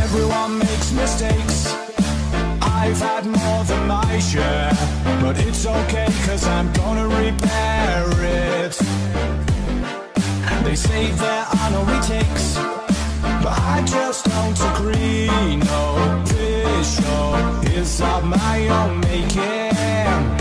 Everyone makes mistakes. I've had more than my share, but it's okay, cause I'm gonna repair it. They say there are no retakes, but I just don't agree. No, this show is of my own making.